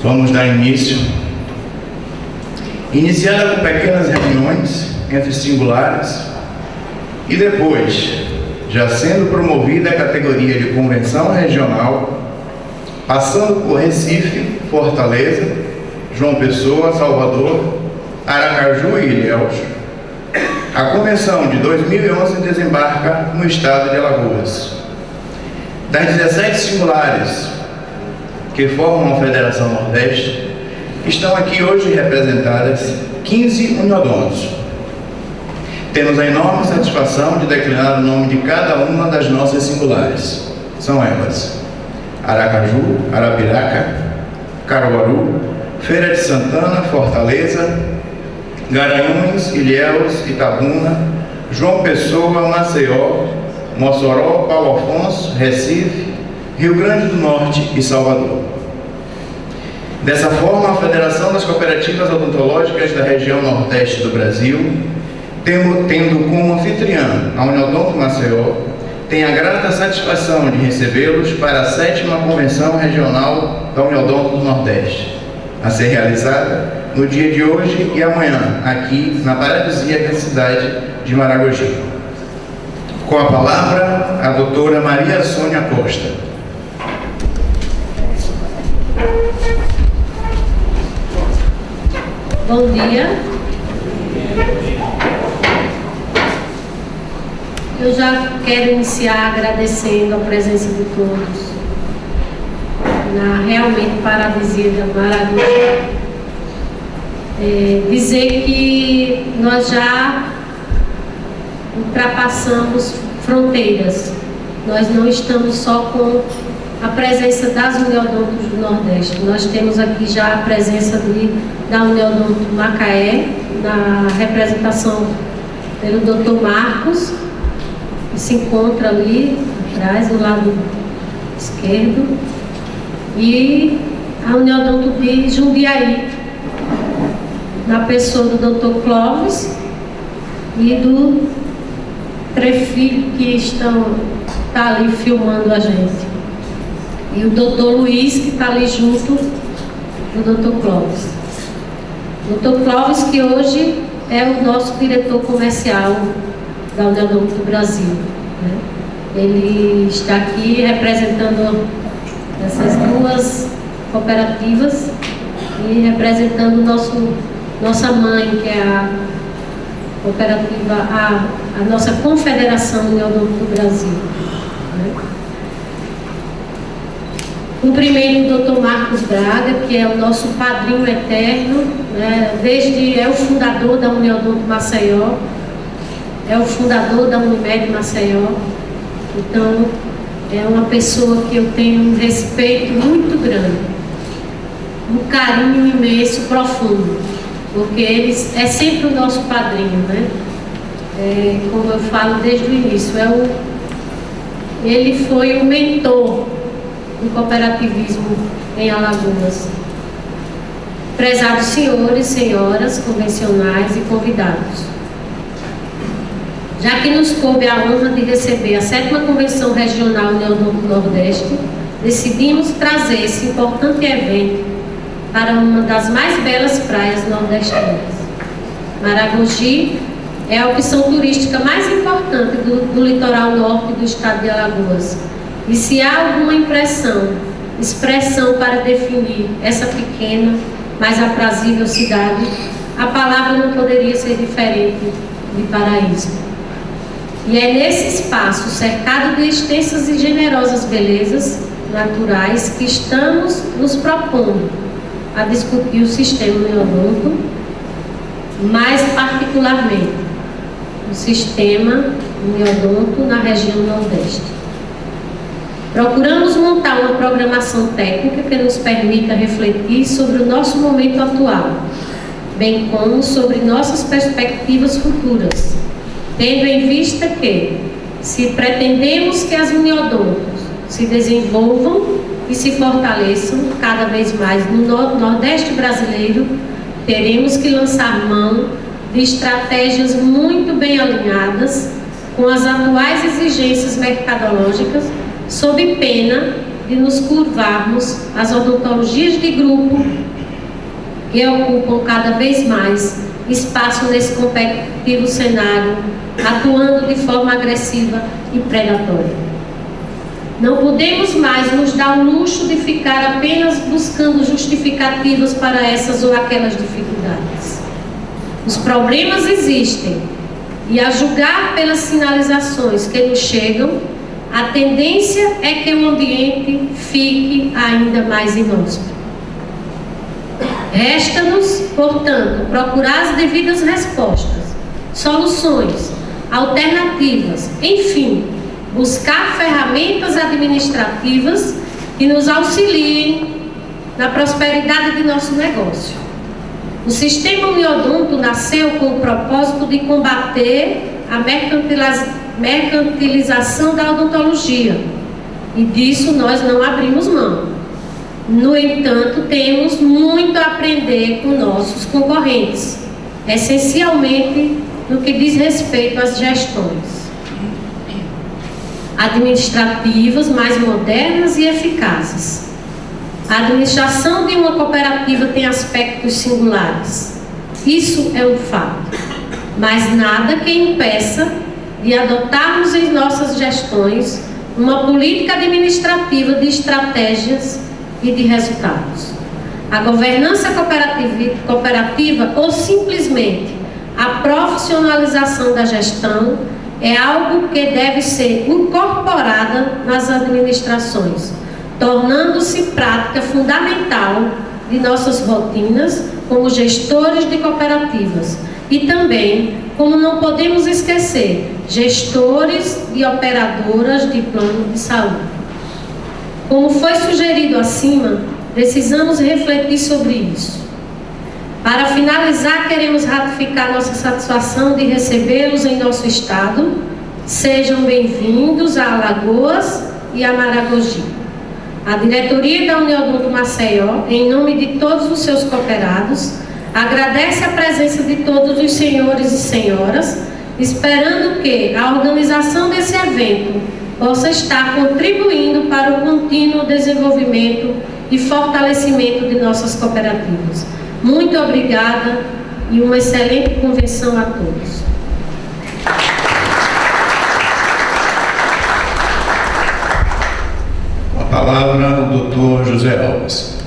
Vamos dar início. Iniciada com pequenas reuniões entre singulares e depois, já sendo promovida a categoria de convenção regional, passando por Recife, Fortaleza, João Pessoa, Salvador, Aracaju e Ilhéus, a convenção de 2011 desembarca no estado de Alagoas. Das 17 singulares que formam a Federação Nordeste, estão aqui hoje representadas 15 uniodontos. Temos a enorme satisfação de declinar o nome de cada uma das nossas singulares. São elas: Aracaju, Arapiraca, Caruaru, Feira de Santana, Fortaleza, Garanhuns, Ilhéus, Itabuna, João Pessoa, Maceió, Mossoró, Paulo Afonso, Recife, Rio Grande do Norte e Salvador. Dessa forma, a Federação das Cooperativas Odontológicas da região Nordeste do Brasil, tendo como anfitriã a Uniodonto Maceió, tem a grata satisfação de recebê-los para a 7ª Convenção Regional da Uniodonto do Nordeste, a ser realizada no dia de hoje e amanhã, aqui na paradisíaca cidade de Maragogi. Com a palavra, a doutora Maria Sônia Costa. Bom dia. Eu já quero iniciar agradecendo a presença de todos na realmente paradisíaca Maragogi. Dizer que nós já ultrapassamos fronteiras. Nós não estamos só com a presença das Uniodontos do Nordeste. Nós temos aqui já a presença da Uniodonto Macaé, na representação pelo Dr. Marcos, que se encontra ali atrás, do lado esquerdo, e a Uniodonto de Jundiaí, na pessoa do Dr. Clóvis e do Trefilho, que está ali filmando a gente. E o Dr. Luiz, que está ali junto do Dr. Clóvis. Dr. Clóvis, que hoje é o nosso diretor comercial da Uniodonto do Brasil, né? Ele está aqui representando essas duas cooperativas e representando nossa mãe, que é a cooperativa, a nossa Confederação Uniodonto do Brasil, né? Cumprimento o Dr. Marcos Braga, que é o nosso padrinho eterno, né? É o fundador da Uniodonto Maceió, é o fundador da Unimed Maceió. Então, é uma pessoa que eu tenho um respeito muito grande, um carinho imenso, profundo, porque ele é sempre o nosso padrinho, né? Como eu falo desde o início, ele foi o mentor do cooperativismo em Alagoas. Prezados senhores, senhoras, convencionais e convidados, já que nos coube a honra de receber a 7ª Convenção Regional Uniodonto do Nordeste, decidimos trazer esse importante evento para uma das mais belas praias nordestinas. Maragogi é a opção turística mais importante do litoral norte do estado de Alagoas. E se há alguma expressão para definir essa pequena, mas aprazível cidade, a palavra não poderia ser diferente de paraíso. E é nesse espaço, cercado de extensas e generosas belezas naturais, que estamos nos propondo a discutir o sistema Uniodonto, mais particularmente o sistema Uniodonto na região Nordeste. Procuramos montar uma programação técnica que nos permita refletir sobre o nosso momento atual, bem como sobre nossas perspectivas futuras, tendo em vista que, se pretendemos que as uniodontos se desenvolvam e se fortaleçam cada vez mais no Nordeste brasileiro, teremos que lançar mão de estratégias muito bem alinhadas com as atuais exigências mercadológicas, sob pena de nos curvarmos às odontologias de grupo que ocupam cada vez mais espaço nesse competitivo cenário, atuando de forma agressiva e predatória. Não podemos mais nos dar o luxo de ficar apenas buscando justificativas para essas ou aquelas dificuldades. Os problemas existem e, a julgar pelas sinalizações que nos chegam, a tendência é que o ambiente fique ainda mais inóspito. Resta-nos, portanto, procurar as devidas respostas, soluções, alternativas, enfim, buscar ferramentas administrativas que nos auxiliem na prosperidade de nosso negócio. O Sistema Uniodonto nasceu com o propósito de combater a mercantilização da odontologia, e disso nós não abrimos mão. No entanto, temos muito a aprender com nossos concorrentes, essencialmente no que diz respeito às gestões administrativas mais modernas e eficazes. A administração de uma cooperativa tem aspectos singulares, isso é um fato, mas nada que impeça de adotarmos em nossas gestões uma política administrativa de estratégias e de resultados. A governança cooperativa ou simplesmente a profissionalização da gestão é algo que deve ser incorporada nas administrações, tornando-se prática fundamental de nossas rotinas como gestores de cooperativas e também, como não podemos esquecer, gestores de operadoras de plano de saúde. Como foi sugerido acima, precisamos refletir sobre isso. Para finalizar, queremos ratificar nossa satisfação de recebê-los em nosso estado. Sejam bem-vindos a Alagoas e a Maragogi. A diretoria da Uniodonto Maceió, em nome de todos os seus cooperados, agradece a presença de todos os senhores e senhoras, esperando que a organização desse evento possa estar contribuindo para o contínuo desenvolvimento e fortalecimento de nossas cooperativas. Muito obrigada e uma excelente convenção a todos. Com a palavra o doutor José Alves.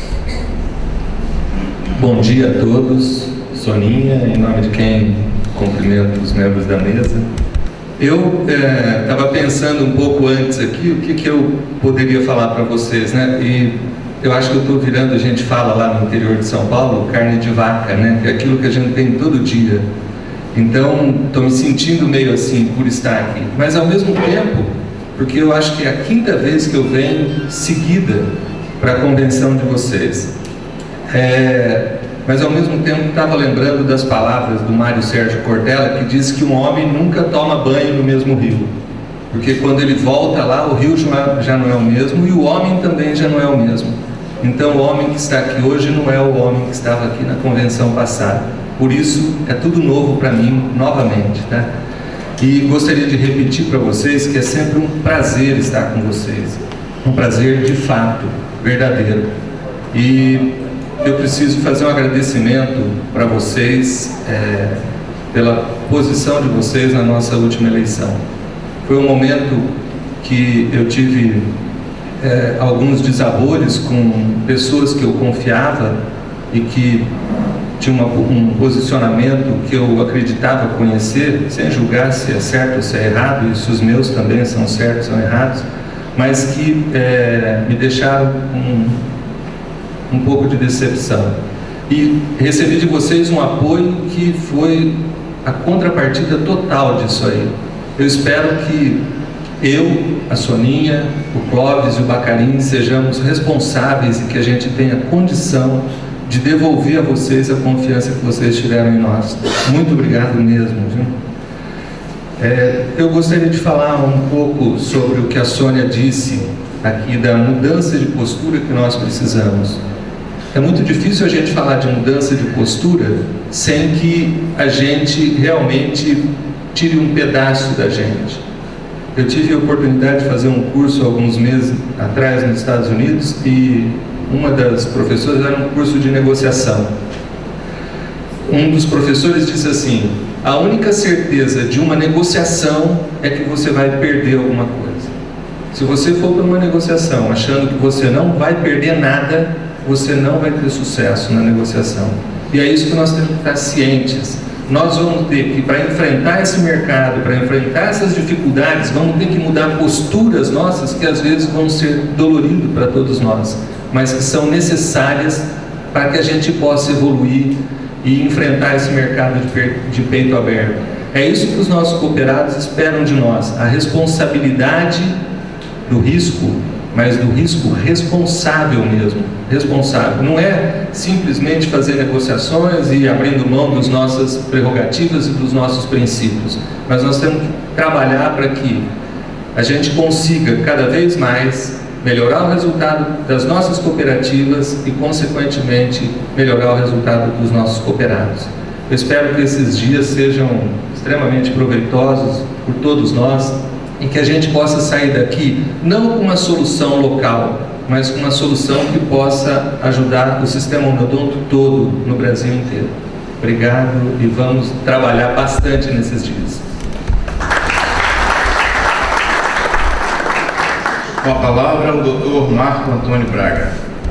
Bom dia a todos. Soninha, em nome de quem cumprimento os membros da mesa. Eu estava pensando um pouco antes aqui o que eu poderia falar para vocês, né? E eu acho que eu estou virando, a gente fala lá no interior de São Paulo, carne de vaca, né? Que é aquilo que a gente tem todo dia. Então, estou me sentindo meio assim por estar aqui. Mas ao mesmo tempo, porque eu acho que é a quinta vez que eu venho seguida para a convenção de vocês. Mas ao mesmo tempo estava lembrando das palavras do Mário Sérgio Cortella, que diz que um homem nunca toma banho no mesmo rio. Porque quando ele volta lá, o rio já não é o mesmo e o homem também já não é o mesmo. Então o homem que está aqui hoje não é o homem que estava aqui na convenção passada. Por isso é tudo novo para mim, novamente, tá? E gostaria de repetir para vocês que é sempre um prazer estar com vocês. Um prazer de fato, verdadeiro. E eu preciso fazer um agradecimento para vocês pela posição de vocês na nossa última eleição. Foi um momento que eu tive alguns desabores com pessoas que eu confiava e que tinham um posicionamento que eu acreditava conhecer, sem julgar se é certo ou se é errado, e se os meus também são certos ou errados, mas que me deixaram um pouco de decepção. E recebi de vocês um apoio que foi a contrapartida total disso aí. Eu espero que eu, a Soninha, o Clóvis e o Bacarim sejamos responsáveis e que a gente tenha condição de devolver a vocês a confiança que vocês tiveram em nós. Muito obrigado mesmo, viu? Eu gostaria de falar um pouco sobre o que a Sônia disse aqui da mudança de postura que nós precisamos. É muito difícil a gente falar de mudança de postura sem que a gente realmente tire um pedaço da gente. Eu tive a oportunidade de fazer um curso alguns meses atrás nos Estados Unidos e uma das professoras era um curso de negociação. Um dos professores disse assim: a única certeza de uma negociação é que você vai perder alguma coisa. Se você for para uma negociação achando que você não vai perder nada, você não vai ter sucesso na negociação. E é isso que nós temos que estar cientes. Nós vamos ter que, para enfrentar esse mercado, para enfrentar essas dificuldades, vamos ter que mudar posturas nossas que às vezes vão ser doloridas para todos nós, mas que são necessárias para que a gente possa evoluir e enfrentar esse mercado de peito aberto. É isso que os nossos cooperados esperam de nós, a responsabilidade do risco, mas do risco responsável mesmo, responsável. Não é simplesmente fazer negociações e abrindo mão das nossas prerrogativas e dos nossos princípios, mas nós temos que trabalhar para que a gente consiga cada vez mais melhorar o resultado das nossas cooperativas e, consequentemente, melhorar o resultado dos nossos cooperados. Eu espero que esses dias sejam extremamente proveitosos por todos nós e que a gente possa sair daqui não com uma solução local, mas com uma solução que possa ajudar o sistema Uniodonto todo no Brasil inteiro. Obrigado e vamos trabalhar bastante nesses dias. Com a palavra, o Dr. Marco Antônio Braga.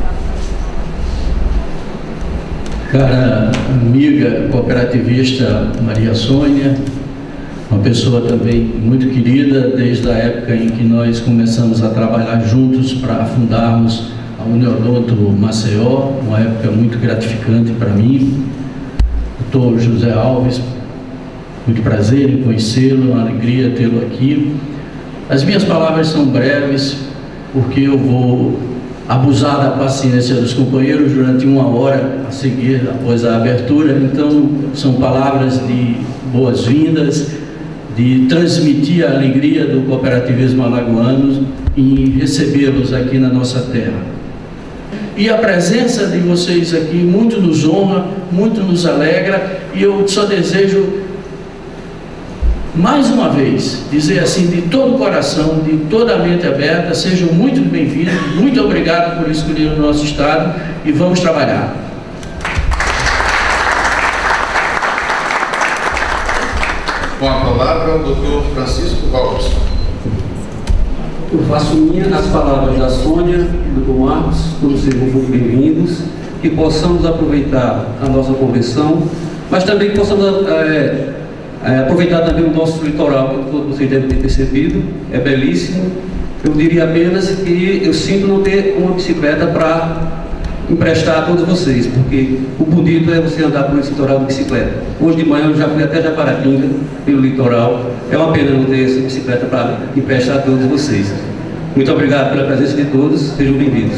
Cara amiga cooperativista Maria Sônia, uma pessoa também muito querida desde a época em que nós começamos a trabalhar juntos para fundarmos a Uniodonto Maceió, uma época muito gratificante para mim. Dr. José Alves, muito prazer em conhecê-lo, uma alegria tê-lo aqui. As minhas palavras são breves, porque eu vou abusar da paciência dos companheiros durante 1 hora a seguir, após a abertura. Então, são palavras de boas-vindas, de transmitir a alegria do cooperativismo alagoano em recebê-los aqui na nossa terra. E a presença de vocês aqui muito nos honra, muito nos alegra, e eu só desejo mais uma vez dizer assim, de todo o coração, de toda a mente aberta, sejam muito bem-vindos, muito obrigado por escolher o nosso estado e vamos trabalhar. Com a palavra, o Dr. Francisco Alves. Eu faço minha as palavras da Sônia e do Marcos, todos sejam muito bem-vindos, que possamos aproveitar a nossa convenção, mas também que possamos aproveitar também o nosso litoral, que todos vocês devem ter percebido, é belíssimo. Eu diria apenas que eu sinto não ter uma bicicleta para emprestar a todos vocês, porque o bonito é você andar por esse litoral de bicicleta. Hoje de manhã eu já fui até Japaratinga, pelo litoral. É uma pena não ter essa bicicleta para emprestar a todos vocês. Muito obrigado pela presença de todos, sejam bem-vindos.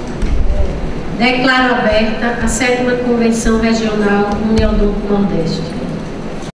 Declaro aberta a 7ª Convenção Regional Uniodonto Nordeste.